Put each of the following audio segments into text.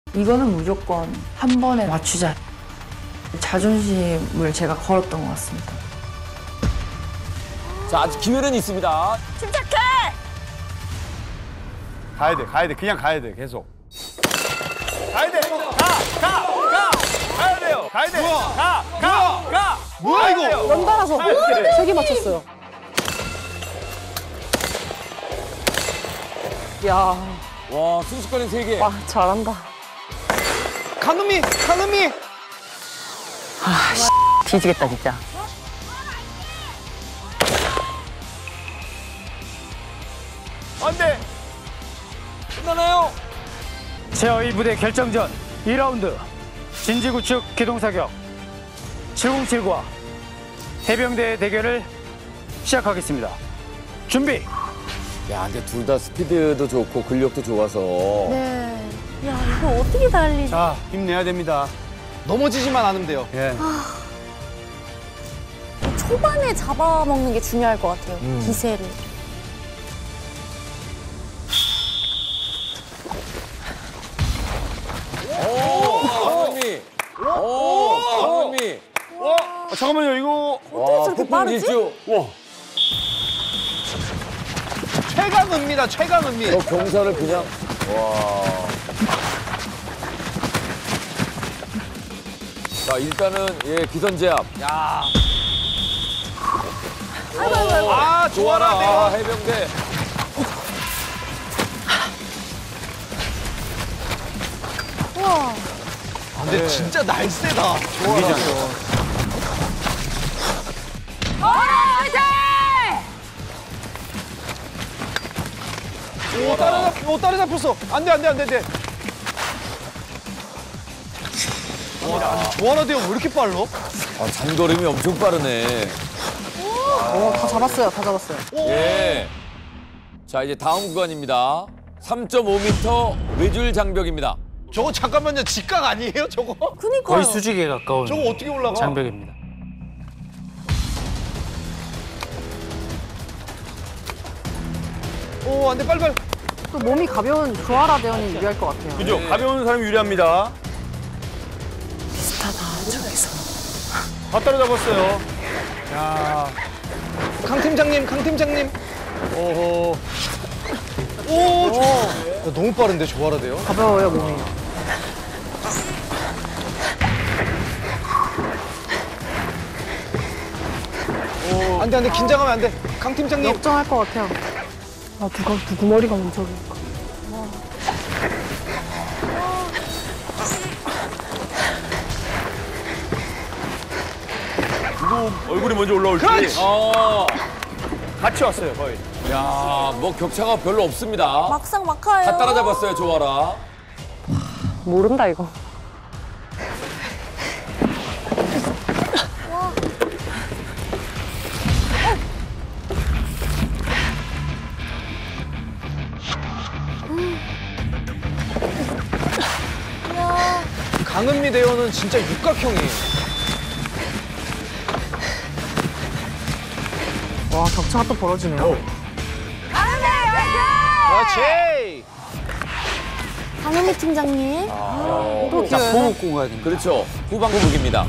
이거는 무조건 한 번에 맞추자. 자존심을 제가 걸었던 것 같습니다. 자, 아직 기회는 있습니다. 침착해! 가야 돼. 그냥 가야 돼, 계속. 가야 돼! 가야 돼요! 가야 돼! 가! 뭐야 이거? 연달아서 세 개 맞췄어요. 야, 와, 순식간에 3개. 와 잘한다. 강은미! 뒤지겠다 진짜. 안 돼! 끝나나요? 제2 부대 결정전 2라운드 진지구축 기동사격 707과 해병대의 대결을 시작하겠습니다. 준비! 야, 근데 둘 다 스피드도 좋고 근력도 좋아서. 네. 야, 이거 어떻게 달리지? 자, 힘내야 됩니다. 넘어지지만 않으면 돼요. 예. 초반에 잡아먹는 게 중요할 것 같아요. 기세를. 강은미. 강은미. 잠깐만요, 이거. 와, 저렇게 폭풍 빠르지? 질주. 와, 최강은미다, 최강은미. 저 경사를 그냥. 와. 자, 일단은 예, 기선제압. 야. 아이고. 아, 좋아라, 내가. 해병대. 우와. 근데 진짜 날쌔다. 오, 다리 잡혔어. 안 돼. 좋아라 대형 왜 이렇게 빨라? 아, 장걸음이 엄청 빠르네. 다 잡았어요. 예. 자, 이제 다음 구간입니다. 3.5m 외줄 장벽입니다. 저거 잠깐만요, 직각 아니에요, 저거? 그니까요. 거의 수직에 가까운 저거 어떻게 올라가? 장벽입니다. 오, 안 돼, 빨리. 또 몸이 가벼운 조아라 대원이 유리할 것 같아요. 그죠? 가벼운 사람이 유리합니다. 다 따라잡았어요. 야, 강 팀장님. 오호. 오, 좋아. 야, 너무 빠른데, 조아라 대형? 가벼워요 몸이. 안 돼, 긴장하면 안 돼. 강 팀장님. 역전할 것 같아요. 아 누구 머리가 먼저 올까? 누구 얼굴이 먼저 올라올지. 그렇지! 같이 왔어요, 거의. 야, 뭐 격차가 별로 없습니다. 막상 막하예요. 다 따라잡았어요, 조아라. 모른다 이거. 강은미 대원은 진짜 육각형이에요. 와 격차가 또 벌어지네요. 그렇지. 강현미 팀장님. 또 기회네. 호흡고 가야 됩니다. 그렇죠. 후방부북입니다.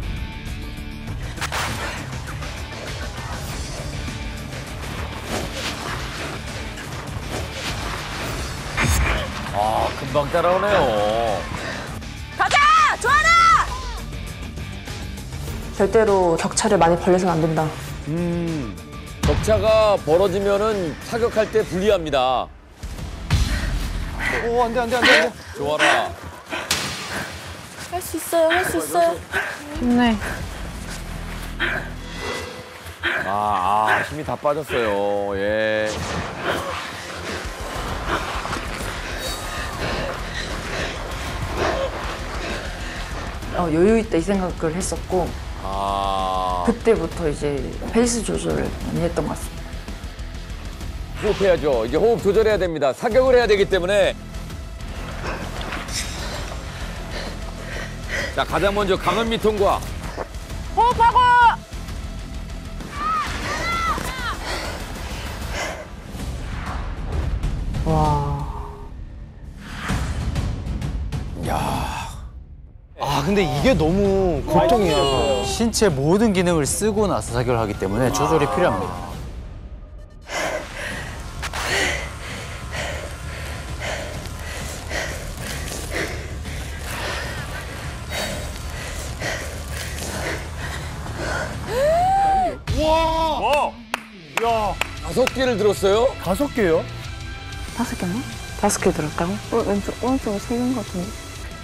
아, 금방 따라오네요. 가자! 조아라! 절대로 격차를 많이 벌려서는 안 된다. 격차가 벌어지면은 타격할 때 불리합니다. 오, 안 돼. 조아라. 할 수 있어요. 힘내. 힘이 다 빠졌어요. 예. 여유 있다 이 생각을 했었고 그때부터 이제 페이스 조절을 많이 했던 것 같습니다. 호흡해야죠. 이제 호흡 조절해야 됩니다. 사격을 해야 되기 때문에. 자, 가장 먼저 강은미 통과. 호흡하고! 와. 야, 근데 이게 너무 걱정이야. 신체 모든 기능을 쓰고 나서 사격을 하기 때문에 조절이 필요합니다. 와! 야, 5개를 들었어요? 5개요? 5개나? 5개 들었다고? 오른쪽에 3개인 것 같은데.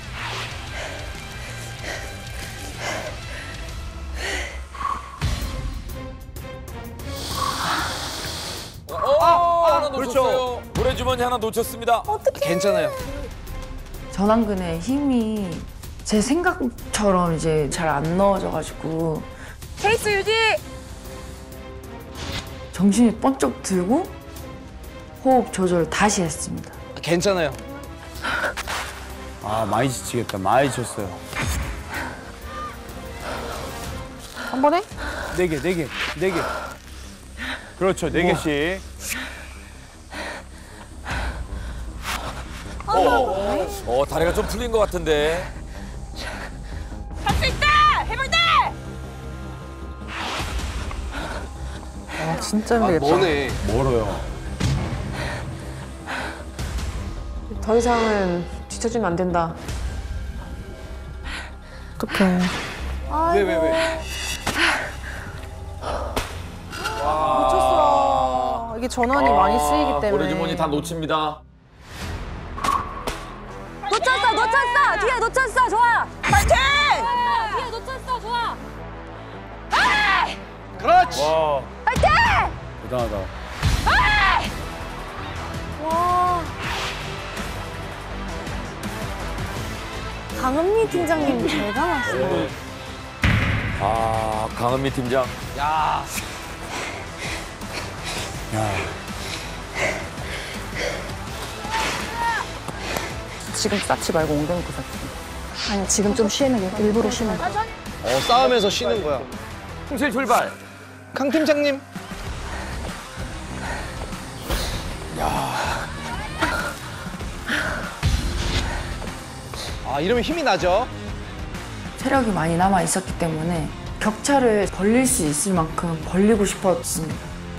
하나 놓쳤어요. 모래주머니 하나 놓쳤습니다. 괜찮아요. 전완근의 힘이 제 생각처럼 이제 잘 안 넣어져가지고 페이스 유지! 정신이 번쩍 들고 호흡 조절 다시 했습니다. 괜찮아요. 아, 많이 지치겠다. 많이 지쳤어요. 한 번에? 4개, 4개, 4개. 그렇죠, 4개씩. 다리가 좀 풀린 것 같은데. 할 수 있다! 해볼 때! 아 진짜 힘들겠다. 뭐네. 멀어요. 더 이상은 뒤처지면 안 된다. 어떡해. 왜? 놓쳤어. 이게 전원이 많이 쓰이기 때문에. 모래주머니 다 놓칩니다. 놓쳤어! 뒤에 놓쳤어! 좋아! 파이팅! 뒤에 놓쳤어! 좋아! 그렇지. 와, 파이팅! 대단하다. 와. 강은미 팀장님 대단하시네. 아, 강은미 팀장. 야. 지금 쌓지 말고 엉덩이 고 쌓지. 아니 지금 좀 쉬는 게 일부러 쉬는 거. 싸움에서 쉬는 거야. 홍실 출발. 강 팀장님. 이러면 힘이 나죠? 체력이 많이 남아 있었기 때문에 격차를 벌릴 수 있을 만큼 벌리고 싶었습니다.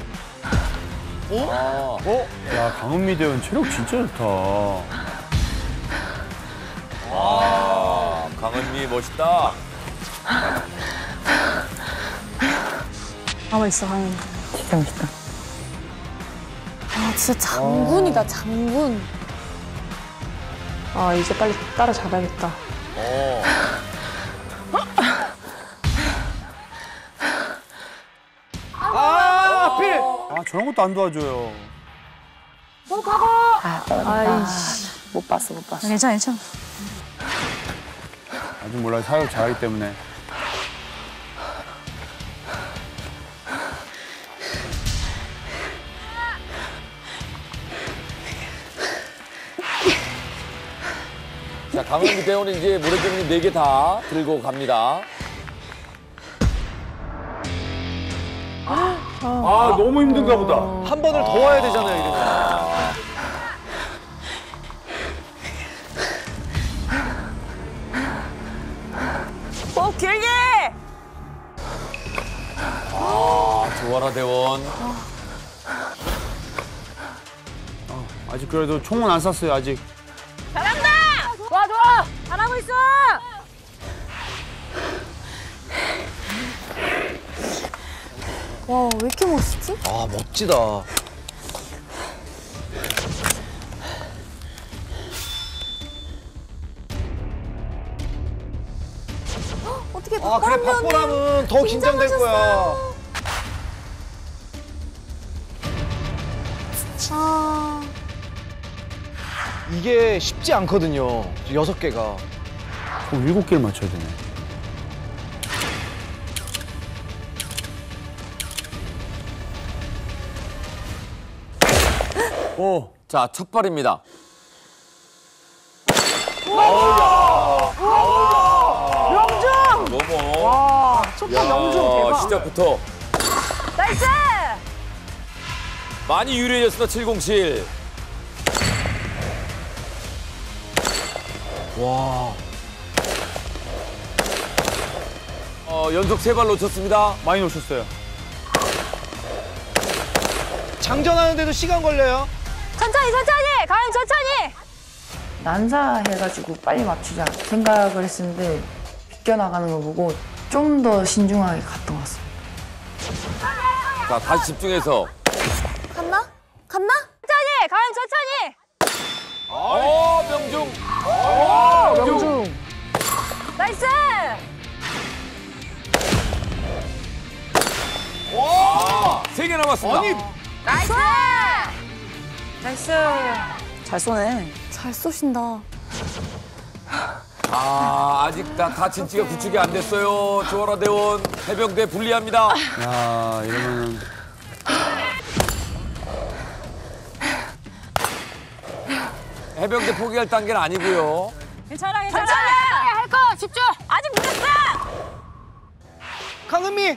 야, 강은미 대원 체력 진짜 좋다. 아, 강은미 멋있다. 가만있어, 강은미. 진짜 멋있다. 아, 진짜 장군이다, 장군. 아, 이제 빨리 따라잡아야겠다. 하필. 아, 저런 것도 안 도와줘요. 아이씨. 못 봤어. 괜찮아, 괜찮아. 아직 몰라요. 사육 잘하기 때문에. 자, 강은미 대원이 이제 모래주머니 4개 다 들고 갑니다. 아, 너무 힘든가 보다. 한 번을 더 와야 되잖아요, 이러면. 길게! 조아라 대원. 아직 그래도 총은 안 쐈어요, 아직. 잘한다! 좋아! 잘하고 있어! 와, 왜 이렇게 멋있지? 멋지다. 어떻게 그래, 박보람은 더 긴장될 거야. 아, 이게 쉽지 않거든요. 6개가. 7개를 맞춰야 되네. 오. 자, 첫 발입니다. 명중! 너무. 와, 첫번 명중 대박. 시작부터 나이스! 많이 유리해졌습니다. 707. 와. 연속 3발 놓쳤습니다. 많이 놓쳤어요. 장전하는데도 시간 걸려요. 천천히 천천히. 가영 천천히. 난사해가지고 빨리 맞추자 생각을 했었는데 비껴나가는 걸 보고 좀 더 신중하게 갔던 것 같습니다. 자, 다시 집중해서. 갔나? 갔나? 천천히. 가영 천천히. 명중. 명중. 나이스. 와! 3개 남았습니다. 아니, 나이스. 나이스. 잘 쏘네. 잘 쏘신다. 아직 다 진치가 구축이 안 됐어요. 조아라 대원 해병대 불리합니다. 야, 이러면 해병대 포기할 단계는 아니고요. 괜찮아 괜찮아. 천천히. 할 거 집중. 아직 못했어. 강은미.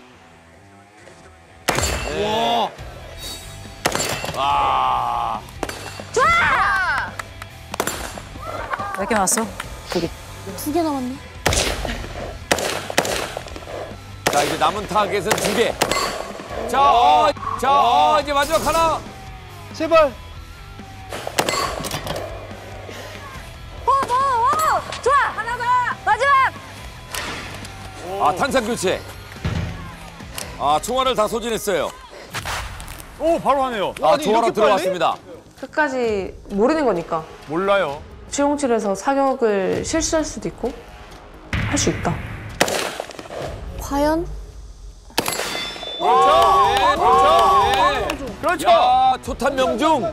와. 좋아. 몇 개 남았어? 2개. 2개 남았네. 자, 이제 남은 타겟은 2개. 자, 이제 마지막 하나. 제발. 좋아. 하나 더. 마지막. 탄산 교체. 총알을 다 소진했어요. 오, 바로 하네요. 아니, 조아라 이렇게 들어갔습니다. 끝까지 모르는 거니까. 몰라요. 707에서 사격을 실수할 수도 있고 할 수 있다. 과연? 그렇죠. 야, 초탄 명중.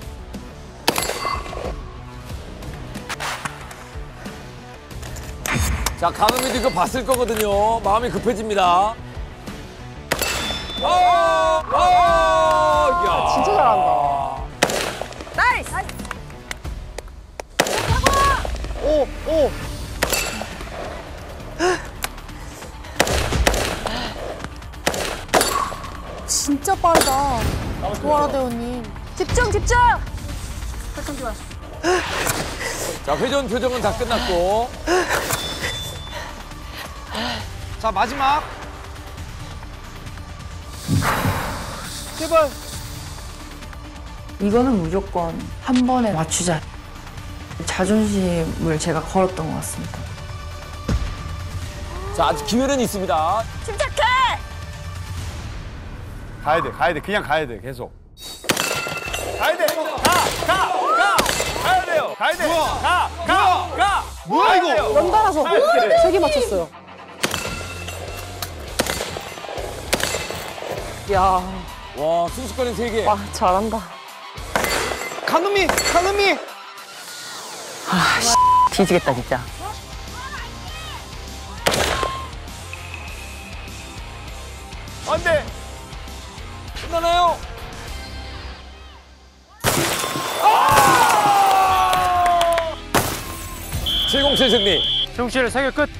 자, 강은미도 이거 봤을 거거든요. 마음이 급해집니다. 진짜 잘한다. 나이스. 오. 진짜 빠르다. 조아라 대원님. 집중 집중. 자, 회전 표정은 다 끝났고. 자, 마지막. 제발. 이거는 무조건 한 번에 맞추자. 자존심을 제가 걸었던 것 같습니다. 자, 아직 기회는 있습니다. 침착해. 가야 돼. 그냥 가야 돼, 계속. 가야 돼. 가야 돼요. 가야 돼. 가. 뭐야, 이거? 연달아서 3개 맞췄어요. 야, 와, 순식간에 3개. 와, 잘한다. 강은미. 뒤지겠다 진짜. 안 돼. 끝나나요? 707 승리. 정치를 사격 끝.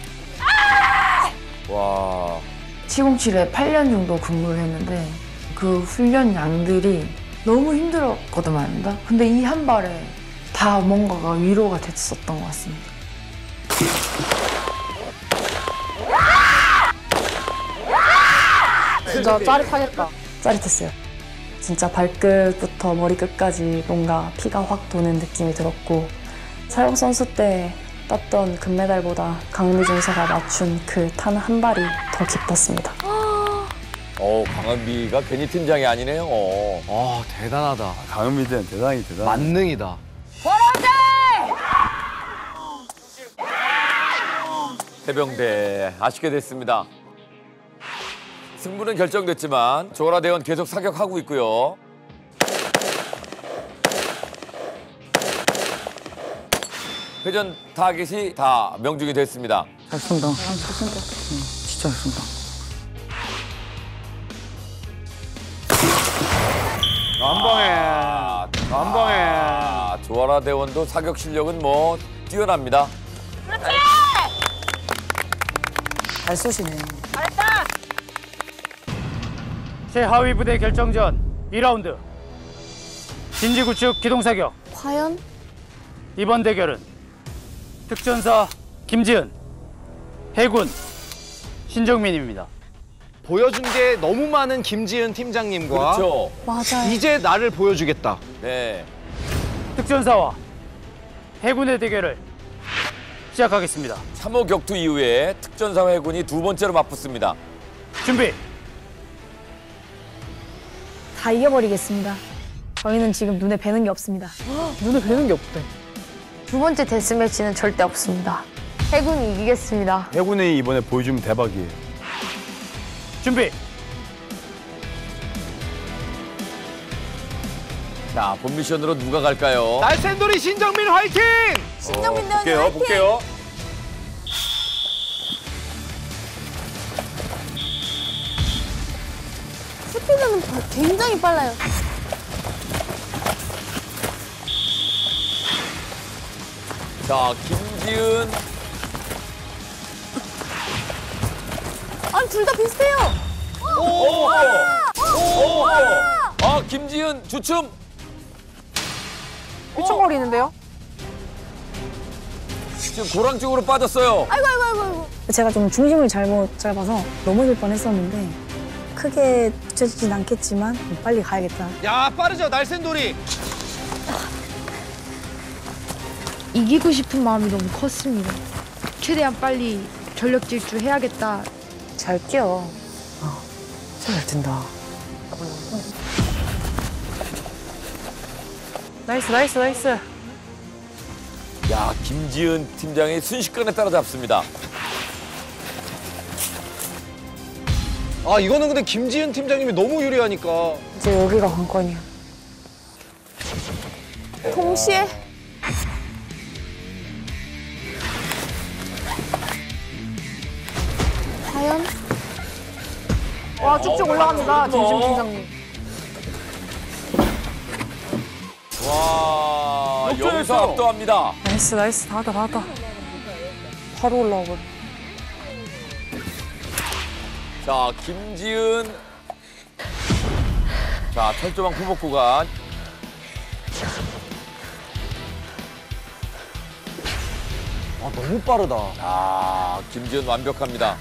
와. 707에 8년 정도 근무를 했는데 그 훈련 양들이 너무 힘들었거든 말입니다. 근데 이 한 발에 다 뭔가가 위로가 됐었던 것 같습니다. 진짜 짜릿하겠다. 짜릿했어요. 진짜 발끝부터 머리끝까지 뭔가 피가 확 도는 느낌이 들었고 사역 선수 때 땄던 금메달보다 강미 중사가 맞춘 그 탄 한 발이 더 기뻤습니다. 강은비가 괜히 팀장이 아니네요. 대단하다. 강은미는 대단히. 만능이다. 해병대 아쉽게 됐습니다. 승부는 결정됐지만 조아라 대원 계속 사격하고 있고요. 회전 타겟이 다 명중이 됐습니다. 잘 쏜다. 진짜 잘 쏜다. 한 방에. 조아라 대원도 사격 실력은 뭐 뛰어납니다. 잘 쏘시네. 최하위 부대 결정전 2라운드 진지구축 기동사격. 과연? 이번 대결은 특전사 김지은, 해군 신정민입니다. 보여준 게 너무 많은 김지은 팀장님과 그렇죠. 맞아요. 이제 나를 보여주겠다. 네. 특전사와 해군의 대결을 시작하겠습니다. 3호 격투 이후에 특전사 해군이 두 번째로 맞붙습니다. 준비. 다 이겨버리겠습니다. 저희는 지금 눈에 뵈는 게 없습니다. 눈에 뵈는 게 없대. 두 번째 데스매치는 절대 없습니다. 해군이 이기겠습니다. 해군이 이번에 보여주면 대박이에요. 준비. 자, 본 미션으로 누가 갈까요? 날쌘돌이 신정민 화이팅! 신정민 대원님 화이팅! 볼게요. 스피드는 굉장히 빨라요. 자, 김지은. 아니 둘 다 비슷해요. 오! 김지은 주춤. 휘청거리는데요? 지금 고랑 쪽으로 빠졌어요. 아이고. 제가 좀 중심을 잘못 잡아서 넘어질 뻔했었는데 크게 붙여지진 않겠지만 빨리 가야겠다. 야, 빠르죠, 날쌘돌이. 이기고 싶은 마음이 너무 컸습니다. 최대한 빨리 전력 질주해야겠다. 잘 뛰어. 잘 뛴다. 나이스. 야, 김지은 팀장이 순식간에 따라잡습니다. 아, 이거는 근데 김지은 팀장님이 너무 유리하니까. 이제 여기가 관건이야. 동시에 과연? 와 쭉쭉 올라갑니다. 김지훈 팀장님. 와, 여기서 압도합니다. 나이스. 다 왔다. 바로 올라와 버려. 자, 김지은. 자, 철조망 후복 구간. 아, 너무 빠르다. 아, 김지은 완벽합니다.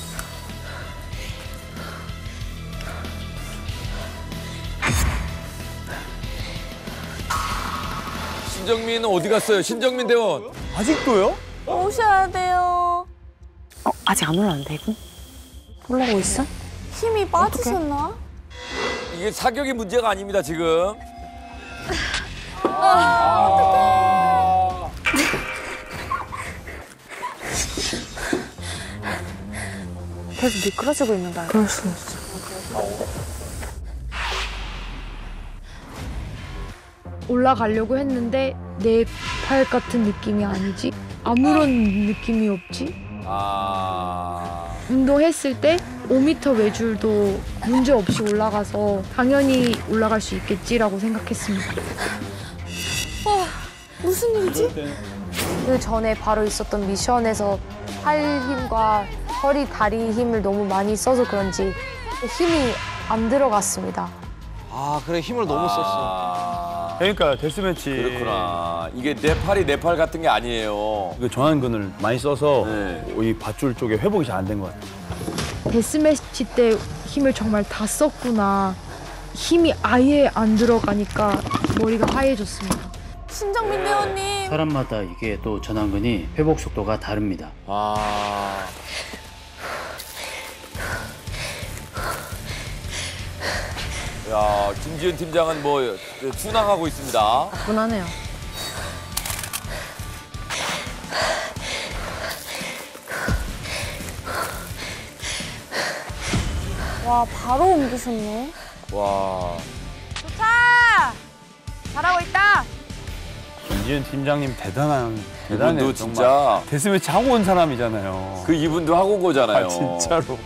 신정민은 어디 갔어요? 신정민 대원. 아직도요? 오셔야 돼요. 아직 안 올라왔는데 이거? 올라오고 있어? 힘이 빠지셨나? 이게 사격이 문제가 아닙니다, 지금. 계속 미끄러지고 있는 거야. 그럴 수 있어. 올라가려고 했는데 내 팔 같은 느낌이 아니지? 아무런 느낌이 없지? 운동했을 때 5m 외줄도 문제 없이 올라가서 당연히 올라갈 수 있겠지라고 생각했습니다. 무슨 일이지? 그 전에 바로 있었던 미션에서 팔 힘과 허리, 다리 힘을 너무 많이 써서 그런지 힘이 안 들어갔습니다. 아, 그래, 힘을 너무 썼어. 그러니까 데스매치. 그렇구나. 이게 내 팔이 내 팔 같은 게 아니에요. 그 전완근을 많이 써서 네. 이 밧줄 쪽에 회복이 잘 안 된 것 같아요. 데스매치 때 힘을 정말 다 썼구나. 힘이 아예 안 들어가니까 머리가 하얘졌습니다. 신정민 대원님. 사람마다 이게 또 전완근이 회복 속도가 다릅니다. 야, 김지은 팀장은 뭐 순항하고 있습니다. 분하네요. 와 바로 옮기셨네. 와. 좋다. 잘하고 있다. 김지은 팀장님 대단해요. 이분도 정말. 진짜 데스매치 하고 온 사람이잖아요. 그 이분도 하고 온 거잖아요. 아, 진짜로.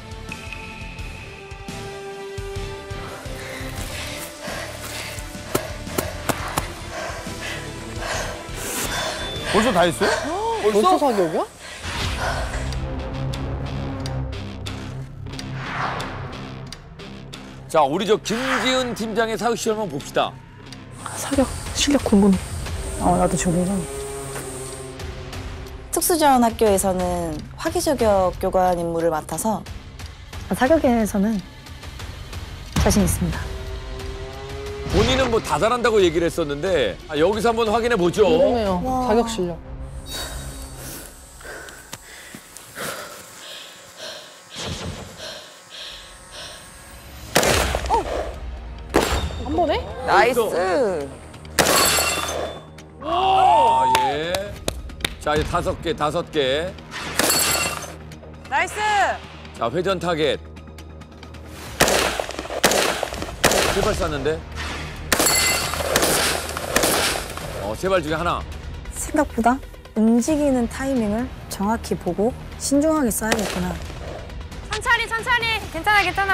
벌써 다 했어요? 벌써 사격이야? 자, 우리 저 김지은 팀장의 사격 시험 한번 봅시다. 사격 실력 궁금해. 나도 궁금해. 특수지원학교에서는 화기저격 교관 임무를 맡아서 사격에서는 자신 있습니다. 본인은 뭐 다 잘한다고 얘기를 했었는데 여기서 한번 확인해 보죠. 궁금해요. 자격 실력. 한 번에? 나이스. 아, 예. 자, 이제 5개, 5개. 나이스. 자, 회전 타겟. 3발 쐈는데? 3발 중에 하나. 생각보다 움직이는 타이밍을 정확히 보고 신중하게 쏴야겠구나. 천천히 천천히. 괜찮아 괜찮아.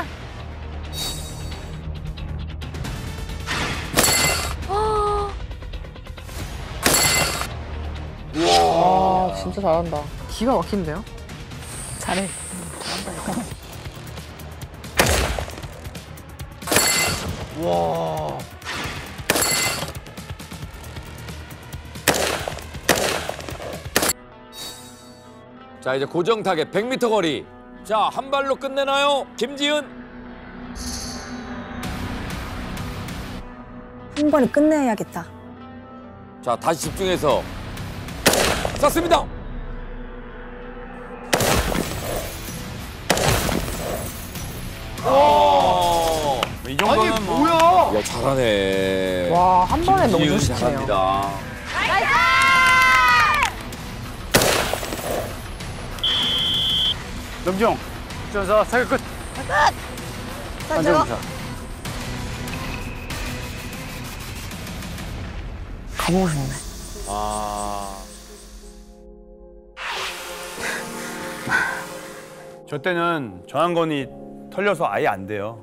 와, 진짜 잘한다. 기가 막힌데요? 잘해. 와. 자, 이제 고정 타겟 100m 거리. 자, 한 발로 끝내나요? 김지은. 한 번에 끝내야겠다. 자, 다시 집중해서 쐈습니다. 이 정도는 아니, 뭐. 뭐야? 야, 잘하네. 와, 한 번에 너무 김지은 좋시네요. 잘합니다. 명중. 특전사 사격 끝. 안전검사. 가보고 싶네. 저 때는 전환건이 털려서 아예 안 돼요.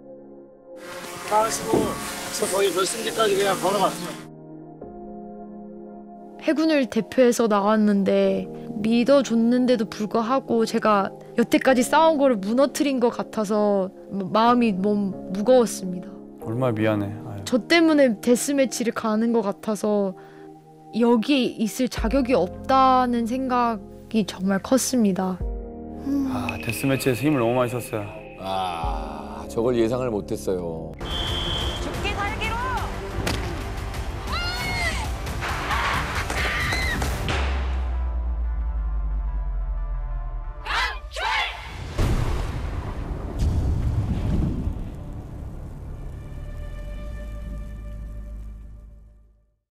해군을 대표해서 나왔는데 믿어줬는데도 불구하고 제가 여태까지 쌓아온 거를 무너뜨린 것 같아서 마음이 너무 무거웠습니다. 얼마나 미안해. 아유. 저 때문에 데스매치를 가는 것 같아서 여기에 있을 자격이 없다는 생각이 정말 컸습니다. 아, 데스매치에서 힘을 너무 많이 썼어요. 저걸 예상을 못했어요.